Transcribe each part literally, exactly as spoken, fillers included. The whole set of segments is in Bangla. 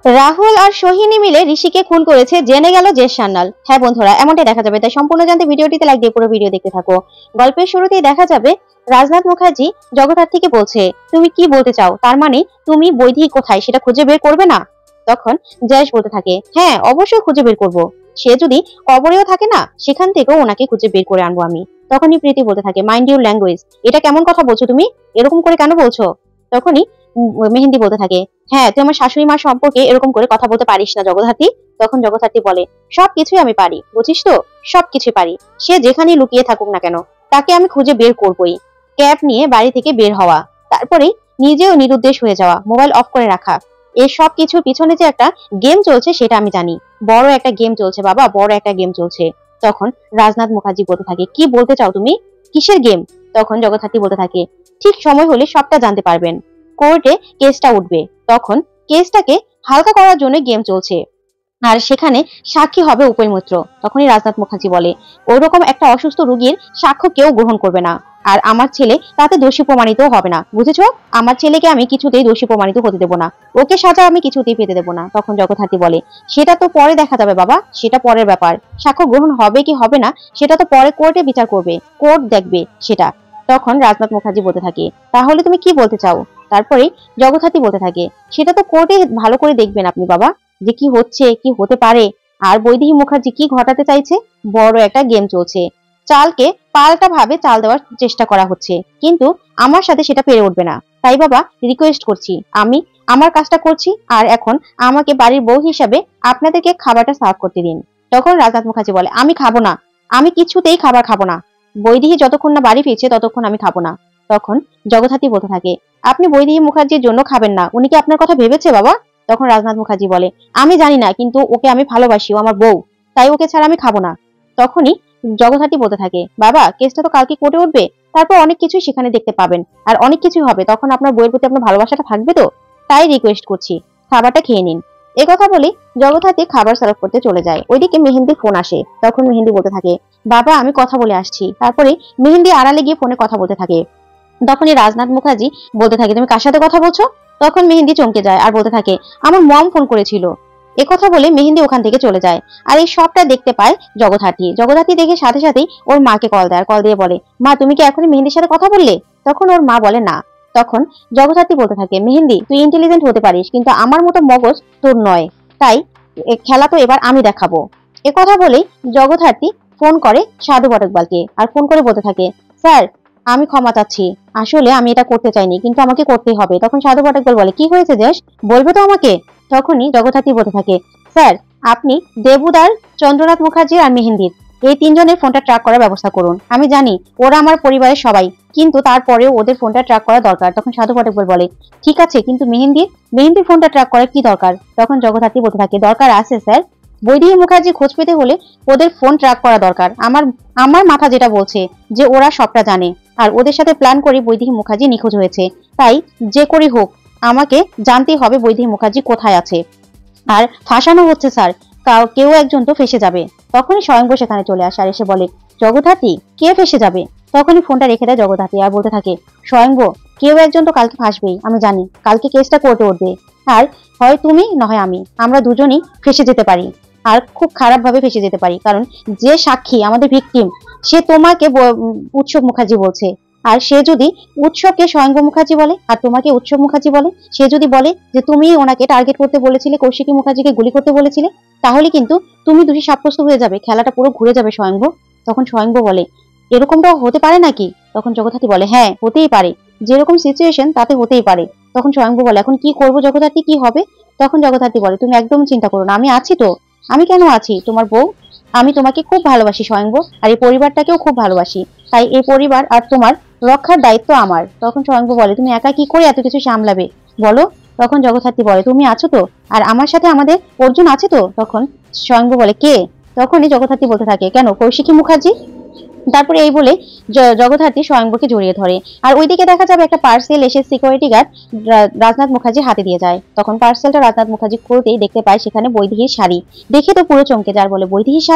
রাহুল আর সোহিনী মিলে ঋষিকে খুন করেছে জেনে গেল জেস সান্যাল। হ্যাঁ বন্ধুরা, এমনটাই দেখা যাবে, তাই সম্পূর্ণ জানতে ভিডিওটিতে লাইক দিয়ে পুরো ভিডিও দেখতে থাকো। গল্পের শুরুতেই দেখা যাবে রাজনাথ মুখার্জি জগদ্ধাত্রীকে বলছে, তুমি কি বলতে চাও? তার মানে তুমি বৈধি কোথায় সেটা খুঁজে বের করবে না? তখন জয়েশ বলতে থাকে, হ্যাঁ অবশ্যই খুঁজে বের করব। সে যদি কবরেও থাকে না, সেখান থেকেও ওনাকে খুঁজে বের করে আনবো আমি। তখনই প্রীতি বলতে থাকে, মাইন্ড ইউর ল্যাঙ্গুয়েজ, এটা কেমন কথা বলছো তুমি? এরকম করে কেন বলছো? তখনই মেহেন্দি বলতে থাকে, হ্যাঁ তুই আমার শাশুড়ি মা সম্পর্কে এরকম করে কথা বলতে পারিস না জগদ্ধাত্রী। তখন জগদ্ধাত্রী বলে, সবকিছুই আমি পারি, বুঝিস তো, সবকিছু পারি। সে যেখানেই লুকিয়ে থাকুক না কেন, তাকে আমি খুঁজে বের করবই। ক্যাব নিয়ে বাড়ি থেকে বের হওয়া, তারপরে নিজেও নিরুদ্দেশ হয়ে যাওয়া, মোবাইল অফ করে রাখা, এই সব কিছুর পিছনে যে একটা গেম চলছে সেটা আমি জানি। বড় একটা গেম চলছে বাবা, বড় একটা গেম চলছে। তখন রাজনাথ মুখার্জি বলতে থাকে, কি বলতে চাও তুমি? কিসের গেম? তখন জগদ্ধাত্রী বলতে থাকে, ঠিক সময় হলে সবটা জানতে পারবেন। কোর্টে কেসটা উঠবে, তখন কেসটাকে হালকা করার জন্য গেম চলছে, আর সেখানে সাক্ষী হবে উপায় মিত্র। তখনই রাজনাথ মুখার্জি বলে, ওইরকম একটা অসুস্থ রোগীর সাক্ষ্য কেউ গ্রহণ করবে না, আর আমার ছেলে তাতে দোষী প্রমাণিত হবে না, বুঝেছো? আমার ছেলেকে আমি কিছুতেই দোষী প্রমাণিত হতে দেবো না, ওকে সাজা আমি কিছুতেই পেতে দেবো না। তখন জগদ্ধাত্রী বলে, সেটা তো পরে দেখা যাবে বাবা, সেটা পরের ব্যাপার। সাক্ষ্য গ্রহণ হবে কি হবে না সেটা তো পরে কোর্টে বিচার করবে, কোর্ট দেখবে সেটা। তখন রাজনাথ মুখার্জি বলতে থাকে, তাহলে তুমি কি বলতে চাও? তারপরে জগদ্ধাত্রী বলতে থাকে, সেটা তো কোর্টে ভালো করে দেখবেন আপনি বাবা, যে কি হচ্ছে কি হতে পারে। আর বৈদেহী মুখার্জি কি ঘটাতে চাইছে? বড় একটা গেম চলছে, চালকে পাল্টা ভাবে চাল দেওয়ার চেষ্টা করা হচ্ছে, কিন্তু আমার সাথে সেটা পেরে উঠবে না। তাই বাবা রিকোয়েস্ট করছি, আমি আমার কাজটা করছি, আর এখন আমাকে বাড়ির বউ হিসাবে আপনাদেরকে খাবারটা সার্ভ করতে দিন। তখন রাজনাথ মুখার্জি বলে, আমি খাবো না, আমি কিছুতেই খাবার খাবো না। বৈদেহী যতক্ষণ না বাড়ি ফিরছে ততক্ষণ আমি খাবো না। তখন জগদ্ধাত্রী বলতে থাকে, আপনি বৈদেহী মুখার্জির জন্য খাবেন না, উনি কি আপনার কথা ভেবেছে বাবা? তখন রাজনাথ মুখার্জি বলে, আমি জানি না, কিন্তু ওকে আমি ভালোবাসি, ও আমার বউ, তাই ওকে ছাড়া আমি খাবো না। তখনই জগদ্ধাত্রী বলতে থাকে, বাবা কেসটা তো কালকে কোর্টে উঠবে, তারপর অনেক কিছুই সেখানে দেখতে পাবেন, আর অনেক কিছুই হবে, তখন আপনার বইয়ের প্রতি আপনার ভালোবাসাটা থাকবে তো, তাই রিকোয়েস্ট করছি খাবারটা খেয়ে নিন। এ কথা বলে জগদ্ধাত্রী খাবার সার্ভ করতে চলে যায়। ওইদিকে মেহেন্দির ফোন আসে। তখন মেহেন্দি বলতে থাকে, বাবা আমি কথা বলে আসছি। তারপরে মেহেন্দি আড়ালে গিয়ে ফোনে কথা বলতে থাকে। তখনই রাজনাথ মুখার্জি বলতে থাকে, তুমি কার সাথে কথা বলছো? তখন মেহেন্দি চমকে যায় আর বলতে থাকে, আমার মম ফোন করেছিল। এ কথা বলে মেহেন্দি ওখান থেকে চলে যায়। আর এই সবটা দেখতে পায় জগদ্ধাত্রী। জগদ্ধাত্রী দেখে সাথে সাথেই ওর মাকে কল দেয়, কল দিয়ে বলে, মা তুমি কি এখনই মেহেন্দির সাথে কথা বললে? তখন ওর মা বলে না। তখন জগদ্ধাত্রী বলতে থাকে, মেহেন্দি তুই ইন্টেলিজেন্ট হতে পারিস, কিন্তু আমার মতো মগজ তোর নয়, তাই খেলা তো এবার আমি দেখাবো। এ কথা বলেই জগদ্ধাত্রী ফোন করে সাধু বটকবালকে, আর ফোন করে বলতে থাকে, স্যার আমি ক্ষমা চাচ্ছি, আসলে আমি এটা করতে চাইনি, কিন্তু আমাকে করতেই হবে। তখন সাধু বটকবাল বলে, কি হয়েছে যশ, বলবে তো আমাকে? তখনই জগদ্ধাত্রী বলতে থাকে, স্যার আপনি দেবুদার, চন্দ্রনাথ মুখার্জি আর মেহেন্দির এই তিনজনের ফোনটা ট্র্যাক করার ব্যবস্থা করুন। আমি জানি ওরা আমার পরিবারের সবাই, কিন্তু তারপরেও ওদের ফোনটা ট্র্যাক করা দরকার। তখন সাধু বটকবাল বলে, ঠিক আছে, কিন্তু মেহেন্দির মেহেন্দির ফোনটা ট্র্যাক করার কি দরকার? তখন জগদ্ধাত্রী বলতে থাকে, দরকার আছে স্যার, বৈদেহী মুখার্জি খোঁজ পেতে হলে ওদের ফোন ট্র্যাক করা দরকার। আমার আমার মাথা যেটা বলছে যে ওরা সবটা জানে, আর ওদের সাথে প্ল্যান করে বৈদেহী মুখার্জি নিখোঁজ হয়েছে, তাই যে করেই হোক আমাকে জানতেই হবে বৈদেহী মুখার্জি কোথায় আছে। আর ফাঁসানো হচ্ছে স্যার, কেউ একজন তো ফেসে যাবে। তখনই স্বয়ংবর সেখানে চলে আসে আর এসে বলে, জগদ্ধাত্রী কে ফেসে যাবে? তখনই ফোনটা রেখে দেয় জগদ্ধাত্রী আর বলতে থাকে, স্বয়ংবর কেউ একজন তো কালকে ফাঁসবেই, আমি জানি কালকে কেসটা কোর্টে উঠবে, আর হয় তুমি নয় আমি, আমরা দুজনই ফেসে যেতে পারি, আর খুব খারাপ ভাবে ফেসে যেতে পারি। কারণ যে সাক্ষী আমাদের ভিকটিম, সে তোমাকে উৎসব মুখার্জি বলছে, আর সে যদি উৎসবকে স্বয়ংবর মুখার্জি বলে আর তোমাকে উৎসব মুখার্জি বলে, সে যদি বলে যে তুমি ওনাকে টার্গেট করতে বলেছিলে, কৌশিকী মুখার্জিকে গুলি করতে বলেছিলে, তাহলে কিন্তু তুমি দোষী সাব্যস্ত হয়ে যাবে, খেলাটা পুরো ঘুরে যাবে স্বয়ংবর। তখন স্বয়ংবর বলে, এরকমটা হতে পারে নাকি? তখন জগদ্ধাত্রী বলে, হ্যাঁ হতেই পারে, যেরকম সিচুয়েশন তাতে হতেই পারে। তখন স্বয়ংবর বলে, এখন কি করবো জগদ্ধাত্রী, কি হবে? তখন জগদ্ধাত্রী বলে, তুমি একদম চিন্তা করো না, আমি আছি তো। আমি কেন আছি? তোমার বউ, আমি তোমাকে খুব ভালোবাসি স্বয়ংবর, আর এই পরিবারটাকেও খুব ভালোবাসি, তাই এই পরিবার আর তোমার রক্ষার দায়িত্ব আমার। তখন স্বয়ংবর বলে, তুমি একা কি করে এত কিছু সামলাবে বলো? তখন জগদ্ধাত্রী বলে, তুমি আছো তো, আর আমার সাথে আমাদের অর্জুন আছে তো। তখন স্বয়ংবর বলে, কে? তখনই জগদ্ধাত্রী বলতে থাকে, কেন কৌশিকী মুখার্জি? তারপরে এই বলে জগদ্ধাত্রী স্বয়ংবরকে জড়িয়ে ধরে। আর ওইদিকে দেখা যাবে একটা পার্সেল এসে সিকিউরিটি গার্ড রাজনাথ মুখার্জির হাতে দিয়ে যায়। তখন পার্সেলটা রাজনাথ মুখার্জি খুলতেই দেখতে পায় সেখানে বৈদেহীর শাড়ি। দেখে তো পুরো চমকে যায়, বলে, বৈদেহীর শাড়ি?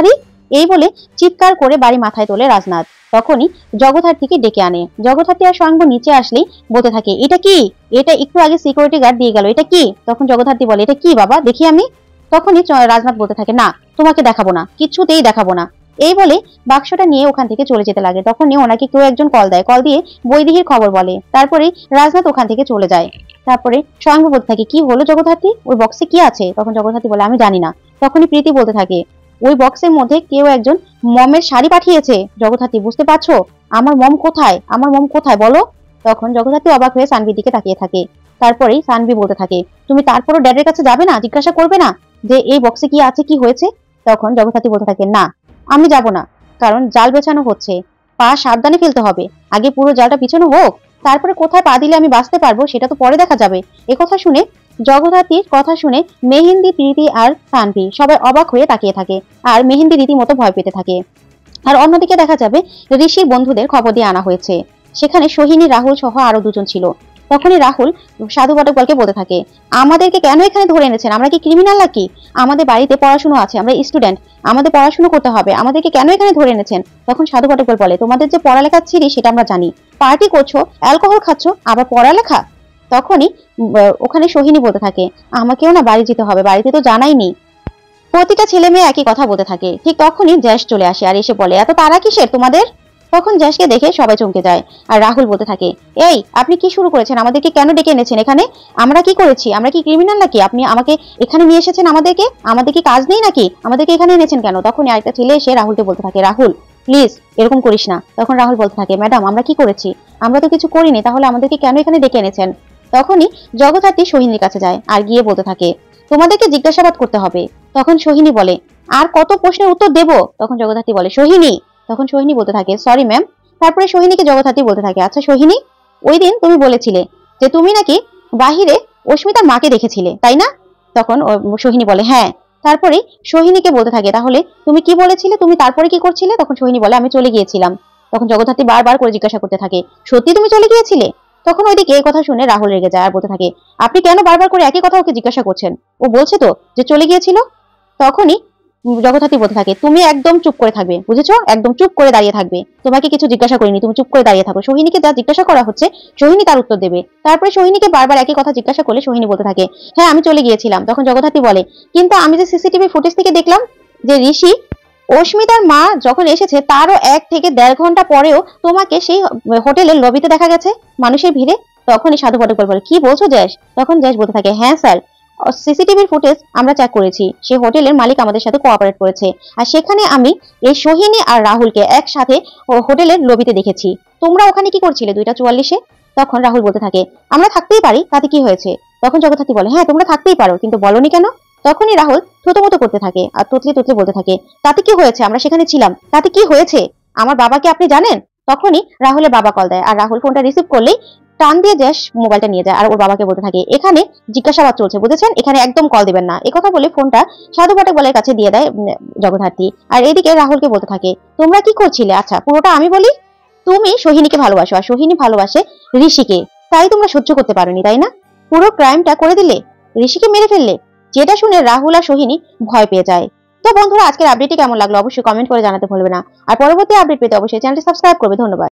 এই বলে চিৎকার করে বাড়ি মাথায় তোলে রাজনাথ। তখনই জগদ্ধাত্রীকে ডেকে আনে। জগদ্ধাত্রী আর স্বয়ংভু নিচে আসলেই বলতে থাকে, এটা কি? এটা একটু আগে সিকিউরিটি গার্ড দিয়ে গেল, এটা কি? তখন জগদ্ধাত্রী বলে, এটা কি বাবা, দেখি আমি। তখনই রাজনাথ বলতে থাকে, না তোমাকে দেখাবো না, কিছুতেই দেখাবো না। এই বলে বাক্সটা নিয়ে ওখান থেকে চলে যেতে লাগে। তখনই ওনাকে কেউ একজন কল দেয়, কল দিয়ে বৈদেহীর খবর বলে। তারপরে রাজনাথ ওখান থেকে চলে যায়। তারপরে স্বয়ংভু বলতে থাকে, কি হলো জগদ্ধাত্রী, ওই বক্সে কি আছে? তখন জগদ্ধাত্রী বলে, আমি জানি না। তখনই প্রীতি বলতে থাকে, ওই বক্সের মধ্যে কেউ একজন মমের শাড়ি পাঠিয়েছে। জগদ্ধাত্রী, বুঝতে পারছো? আমার মম কোথায়, আমার মম কোথায় বলো? তখন জগদ্ধাত্রী অবাক হয়ে সানভির দিকে তাকিয়ে থাকে। তারপরেই সানভি বলতে থাকে, তুমি তারপরও ড্যাডের কাছে যাবে না, জিজ্ঞাসা করবে না যে এই বক্সে কি আছে, কি হয়েছে? তখন জগদ্ধাত্রী বলতে থাকে, না আমি যাব না, কারণ জাল বেছানো হচ্ছে, পা সাবধানে ফেলতে হবে, আগে পুরো জালটা পিছানো হোক, তারপরে কোথায় পা দিলে আমি বাঁচতে পারবো সেটা তো পরে দেখা যাবে। একথা শুনে জগদ্ধাত্রীর কথা শুনে মেহেন্দি, প্রীতি আর সানভি সবাই অবাক হয়ে তাকিয়ে থাকে, আর মেহেন্দি রীতিমতো ভয় পেতে থাকে। আর অন্যদিকে দেখা যাবে ঋষির বন্ধুদের খবর দিয়ে আনা হয়েছে। সেখানে সোহিনী, রাহুল সহ আরো দুজন ছিল। তখনই রাহুল সাধু বটকপালকে বলতে থাকে, আমাদেরকে কেন এখানে ধরে এনেছেন? আমরা কি ক্রিমিনাল নাকি? আমাদের বাড়িতে পড়াশোনা আছে, আমরা স্টুডেন্ট, আমাদের পড়াশোনা করতে হবে, আমাদেরকে কেন এখানে ধরে এনেছেন? তখন সাধু বটকপাল বলে, তোমাদের যে পড়ালেখা ছিরি সেটা আমরা জানি, পার্টি করছো, অ্যালকোহল খাচ্ছ, আবার পড়ালেখা? তখনই ওখানে সোহিনী বলতে থাকে, আমাকেও না বাড়ি যেতে হবে, বাড়িতে তো জানাইনি। প্রতিটা ছেলে মেয়ে একই কথা বলতে থাকে। ঠিক তখনই জ্যাস চলে আসে আর এসে বলে, এত তারা কিসের তোমাদের? তখন জ্যাসকে দেখে সবাই চমকে যায়। আর রাহুল বলতে থাকে, এই আপনি কি শুরু করেছেন? আমাদেরকে কেন ডেকে এনেছেন এখানে? আমরা কি করেছি? আমরা কি ক্রিমিনাল নাকি? আপনি আমাকে এখানে নিয়ে এসেছেন আমাদেরকে? আমাদের কি কাজ নেই নাকি? আমাদেরকে এখানে এনেছেন কেন? তখন আরেকটা ছেলে এসে রাহুলকে বলতে থাকে, রাহুল প্লিজ এরকম করিস না। তখন রাহুল বলতে থাকে, ম্যাডাম আমরা কি করেছি? আমরা তো কিছু করিনি, তাহলে আমাদেরকে কেন এখানে ডেকে এনেছেন? তখনই জগদ্ধাত্রী সোহিনীর কাছে যায় আর গিয়ে বলতে থাকে, তোমাদেরকে জিজ্ঞাসাবাদ করতে হবে। তখন সোহিনী বলে, আর কত প্রশ্নের উত্তর দেব? তখন জগদ্ধাত্রী বলে, সোহিনী। তখন সোহিনী বলতে থাকে, সরি ম্যাম। তারপরে সোহিনীকে জগদ্ধাত্রী বলতে থাকে, আচ্ছা সোহিনী, ওই দিন তুমি বলেছিলে যে তুমি নাকি বাহিরে অস্মিতার মাকে দেখেছিলে, তাই না? তখন সোহিনী বলে, হ্যাঁ। তারপরে সোহিনীকে বলতে থাকে, তাহলে তুমি কি বলেছিলে, তুমি তারপরে কি করছিলে? তখন সোহিনী বলে, আমি চলে গিয়েছিলাম। তখন জগদ্ধাত্রী বারবার করে জিজ্ঞাসা করতে থাকে, সত্যি তুমি চলে গিয়েছিলে? তখন ওইদিকে এই কথা শুনে রাহুল রেগে যায় আর বলতে থাকে, আপনি কেন বারবার করে একই কথা ওকে জিজ্ঞাসা করছেন? ও বলছে তো যে চলে গিয়েছিল। তখনই জগদ্ধাত্রী বলতে থাকে, তুমি একদম চুপ করে থাকবে, বুঝেছো? একদম চুপ করে দাঁড়িয়ে থাকবে, তোমাকে কিছু জিজ্ঞাসা করিনি, তুমি চুপ করে দাঁড়িয়ে থাকো। সোহিনীকে যা জিজ্ঞাসা করা হচ্ছে সোহিনী তার উত্তর দেবে। তারপরে সোহিনীকে বারবার একই কথা জিজ্ঞাসা করলে সোহিনী বলতে থাকে, হ্যাঁ আমি চলে গিয়েছিলাম। তখন জগদ্ধাত্রী বলে, কিন্তু আমি যে সিসিটিভি ফুটেজ থেকে দেখলাম যে ঋষি অস্মিতার মা যখন এসেছে তারও এক থেকে দেড় ঘন্টা পরেও তোমাকে সেই হোটেলের লবিতে দেখা গেছে মানুষের ভিড়ে। তখনই সাধু বটকপাল বলে, কি বলছো জ্যাস? তখন জ্যাস বলতে থাকে, হ্যাঁ স্যার, সিসিটিভির ফুটেজ আমরা চেক করেছি, সেই হোটেলের মালিক আমাদের সাথে কোঅপারেট করেছে, আর সেখানে আমি এই সোহিনী আর রাহুলকে একসাথে হোটেলের লবিতে দেখেছি। তোমরা ওখানে কি করছিলে দুইটা চুয়াল্লিশে? তখন রাহুল বলতে থাকে, আমরা থাকতেই পারি, তাতে কি হয়েছে? তখন জগদ্ধাত্রী বলে, হ্যাঁ তোমরা থাকতেই পারো, কিন্তু বলনি কেন? তখনই রাহুল থতমত করতে থাকে আর তুতলে তুতলে বলতে থাকে, তাতে কি হয়েছে? আমরা সেখানে ছিলাম, তাতে কি হয়েছে? আমার বাবাকে আপনি জানেন? তখনই রাহুলের বাবা কল দেয় আর রাহুল ফোনটা রিসিভ করলেই টান দিয়ে জ্যাস মোবাইলটা নিয়ে যায় আর ওর বাবাকে বলতে থাকে, এখানে জিজ্ঞাসাবাদ চলছে, বুঝেছেন? এখানে একদম কল দিবেন না। একথা বলে ফোনটা সাধু বটকপালের কাছে দিয়ে দেয় জগদ্ধাত্রী। আর এদিকে রাহুলকে বলতে থাকে, তোমরা কি করছিলে? আচ্ছা পুরোটা আমি বলি। তুমি সোহিনীকে ভালোবাসো আর সোহিনী ভালোবাসে ঋষিকে, তাই তোমরা সহ্য করতে পারোনি, তাই না? পুরো ক্রাইমটা করে দিলে, ঋষিকে মেরে ফেললে। যেটা শুনে রাহুল আর সোহিনী ভয় পেয়ে যায়। তো বন্ধুরা, আজকের আপডেটটি কেমন লাগলো অবশ্যই কমেন্ট করে জানাতে ভুলবে না। আর পরবর্তী আপডেট পেতে অবশ্যই চ্যানেলটি সাবস্ক্রাইব করবে। ধন্যবাদ।